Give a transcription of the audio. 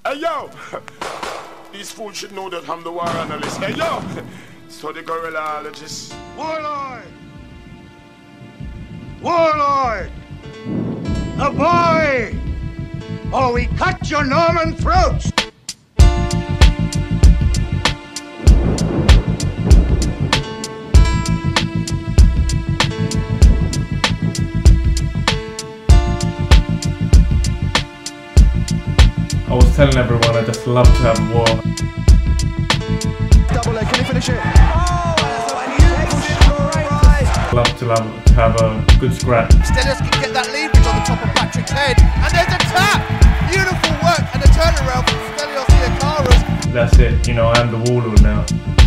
Hey yo! These fools should know that I'm the war analyst. Hey yo! So the gorillologist. Warlord! Warlord! The boy! Or we cut your Norman throats! I was telling everyone I just love to have war. Double leg, can he finish it? Oh, Love to have a good scrap. Stelios can get that leverage on the top of Patrick's head. And there's a tap! Beautiful work and a turnaround from Stelios Theo. That's it, you know, I am the Warlord now.